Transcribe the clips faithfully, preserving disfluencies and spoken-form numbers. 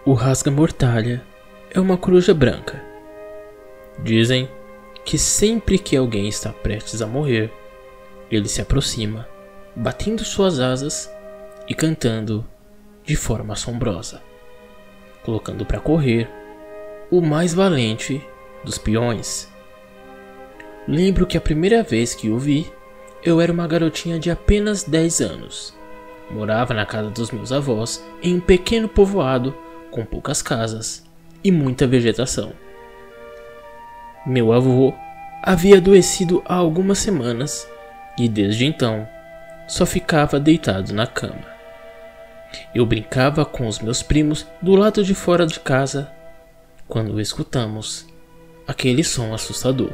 O rasga-mortalha é uma coruja branca. Dizem que sempre que alguém está prestes a morrer, ele se aproxima, batendo suas asas e cantando de forma assombrosa, colocando para correr o mais valente dos peões. Lembro que a primeira vez que o vi, eu era uma garotinha de apenas dez anos. Morava na casa dos meus avós em um pequeno povoado com poucas casas e muita vegetação. Meu avô havia adoecido há algumas semanas e desde então só ficava deitado na cama. Eu brincava com os meus primos do lado de fora de casa quando escutamos aquele som assustador.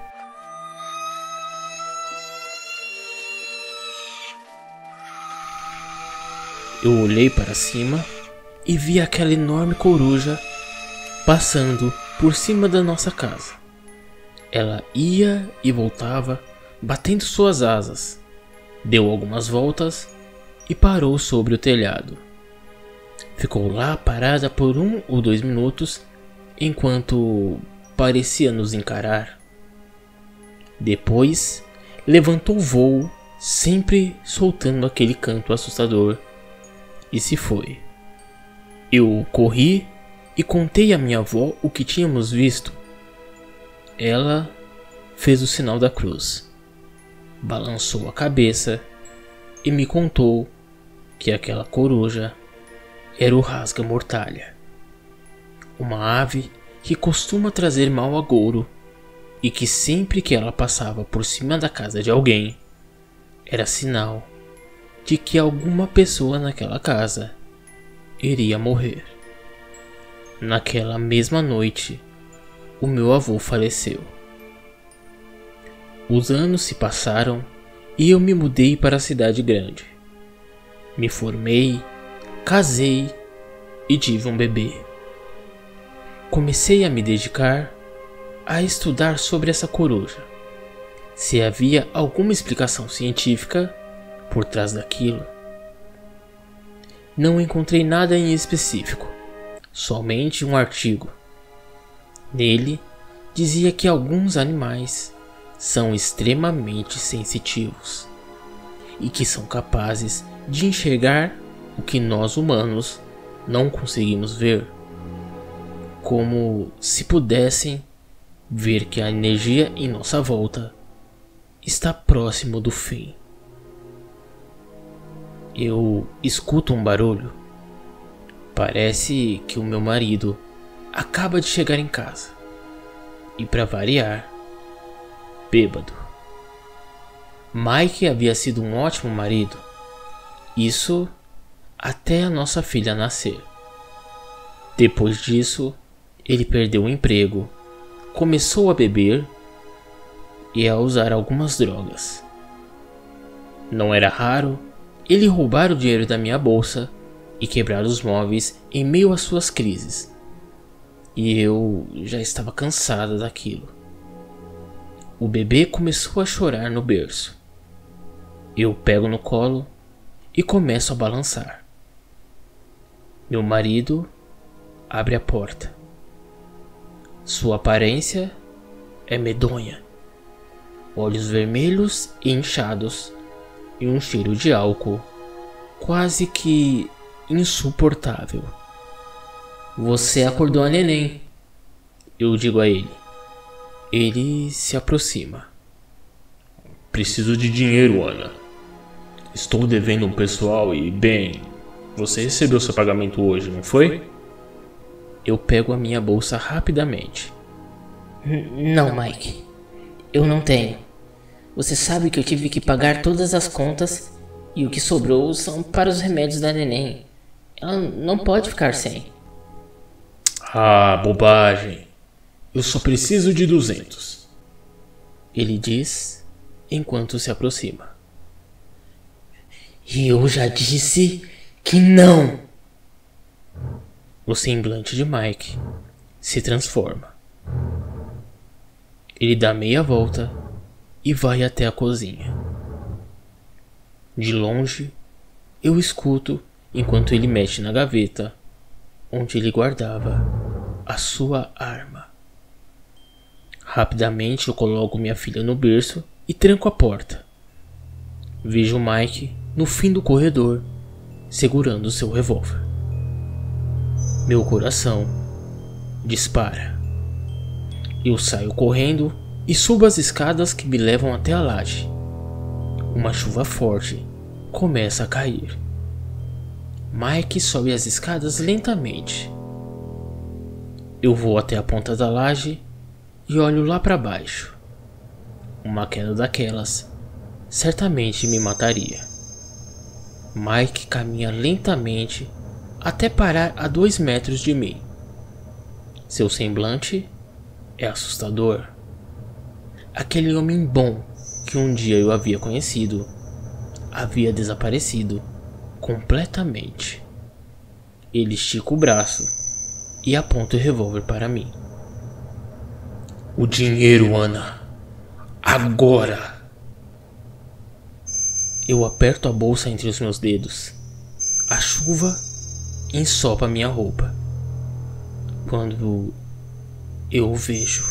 Eu olhei para cima e vi aquela enorme coruja passando por cima da nossa casa. Ela ia e voltava, batendo suas asas, deu algumas voltas e parou sobre o telhado. Ficou lá parada por um ou dois minutos, enquanto parecia nos encarar. Depois, levantou voo, sempre soltando aquele canto assustador, e se foi. Eu corri e contei à minha avó o que tínhamos visto. Ela fez o sinal da cruz, balançou a cabeça e me contou que aquela coruja era o rasga-mortalha, uma ave que costuma trazer mau agouro e que sempre que ela passava por cima da casa de alguém, era sinal de que alguma pessoa naquela casa iria morrer. Naquela mesma noite, o meu avô faleceu. Os anos se passaram e eu me mudei para a cidade grande. Me formei, casei e tive um bebê. Comecei a me dedicar a estudar sobre essa coruja, se havia alguma explicação científica por trás daquilo. Não encontrei nada em específico, somente um artigo. Nele dizia que alguns animais são extremamente sensitivos e que são capazes de enxergar o que nós humanos não conseguimos ver, como se pudessem ver que a energia em nossa volta está próximo do fim. Eu escuto um barulho. Parece que o meu marido acaba de chegar em casa. E para variar, bêbado. Mike havia sido um ótimo marido. Isso até a nossa filha nascer. Depois disso, ele perdeu o emprego, começou a beber e a usar algumas drogas. Não era raro ele roubar o dinheiro da minha bolsa e quebrar os móveis em meio às suas crises. E eu já estava cansada daquilo. O bebê começou a chorar no berço. Eu pego no colo e começo a balançar. Meu marido abre a porta. Sua aparência é medonha. Olhos vermelhos e inchados e um cheiro de álcool quase que insuportável. Você acordou a neném, eu digo a ele. Ele se aproxima. Preciso de dinheiro, Ana. Estou devendo um pessoal e, bem, você recebeu seu pagamento hoje, não foi? Eu pego a minha bolsa rapidamente. Não, Mike. Eu não tenho. Você sabe que eu tive que pagar todas as contas e o que sobrou são para os remédios da neném. Ela não pode ficar sem. Ah, bobagem. Eu só preciso de duzentos. Ele diz enquanto se aproxima. E eu já disse que não. O semblante de Mike se transforma. Ele dá meia volta e vai até a cozinha. De longe, eu escuto enquanto ele mexe na gaveta onde ele guardava a sua arma. Rapidamente eu coloco minha filha no berço e tranco a porta. Vejo Mike no fim do corredor, segurando seu revólver. Meu coração dispara. Eu saio correndo e subo as escadas que me levam até a laje. Uma chuva forte começa a cair. Mike sobe as escadas lentamente. Eu vou até a ponta da laje e olho lá para baixo. Uma queda daquelas certamente me mataria. Mike caminha lentamente até parar a dois metros de mim. Seu semblante é assustador. Aquele homem bom que um dia eu havia conhecido havia desaparecido completamente. Ele estica o braço e aponta o revólver para mim. O dinheiro, Ana. Agora! Eu aperto a bolsa entre os meus dedos. A chuva ensopa minha roupa. Quando eu o vejo,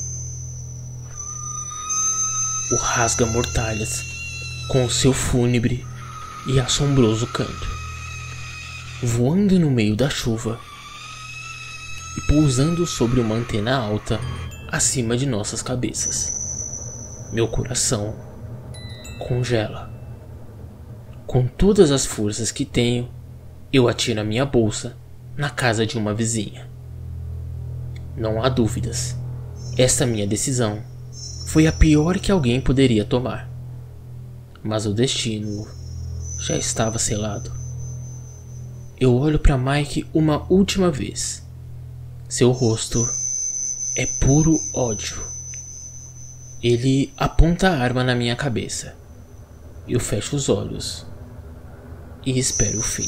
o rasga-mortalhas com o seu fúnebre e assombroso canto, voando no meio da chuva e pousando sobre uma antena alta acima de nossas cabeças. Meu coração congela. Com todas as forças que tenho, eu atiro a minha bolsa na casa de uma vizinha. Não há dúvidas, esta minha decisão foi a pior que alguém poderia tomar. Mas o destino já estava selado. Eu olho para Mike uma última vez. Seu rosto é puro ódio. Ele aponta a arma na minha cabeça. Eu fecho os olhos e espero o fim.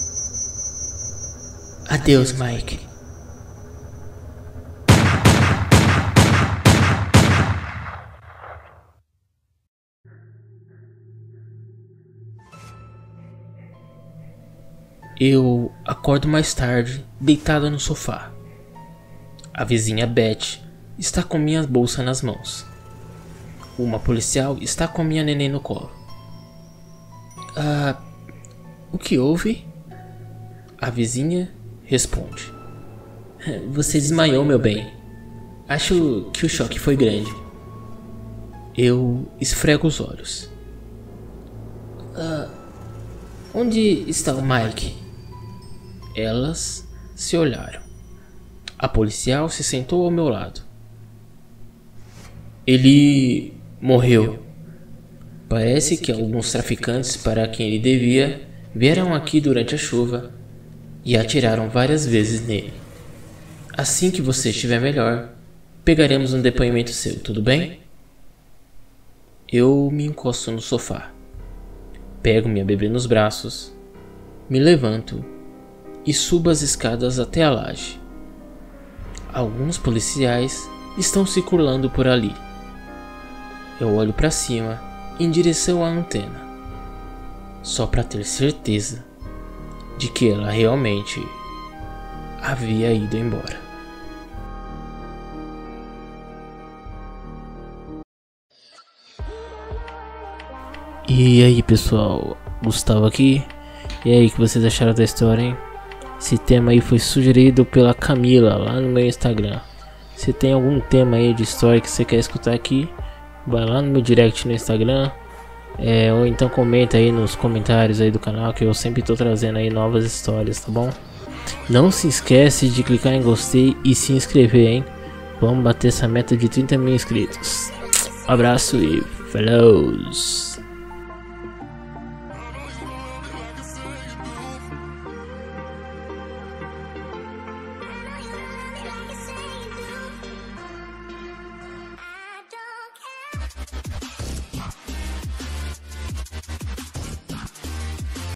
Adeus, Mike. Eu acordo mais tarde, deitada no sofá. A vizinha Beth está com minha bolsa nas mãos. Uma policial está com minha neném no colo. Ah, o que houve? A vizinha responde. Você desmaiou, meu bem. Acho que o choque foi grande. Eu esfrego os olhos. Ah, onde está o Mike? Elas se olharam. A policial se sentou ao meu lado. Ele morreu. Parece que alguns traficantes para quem ele devia vieram aqui durante a chuva e atiraram várias vezes nele. Assim que você estiver melhor, pegaremos um depoimento seu, tudo bem? Eu me encosto no sofá. Pego minha bebê nos braços, me levanto e subo as escadas até a laje. Alguns policiais estão circulando por ali. Eu olho para cima em direção à antena, só para ter certeza de que ela realmente havia ido embora. E aí, pessoal, Gustavo aqui. E aí, o que vocês acharam da história, hein? Esse tema aí foi sugerido pela Camila lá no meu Instagram. Se tem algum tema aí de história que você quer escutar aqui, vai lá no meu direct no Instagram, é, ou então comenta aí nos comentários aí do canal, que eu sempre tô trazendo aí novas histórias, tá bom? Não se esquece de clicar em gostei e se inscrever, hein? Vamos bater essa meta de trinta mil inscritos. Um abraço e falou!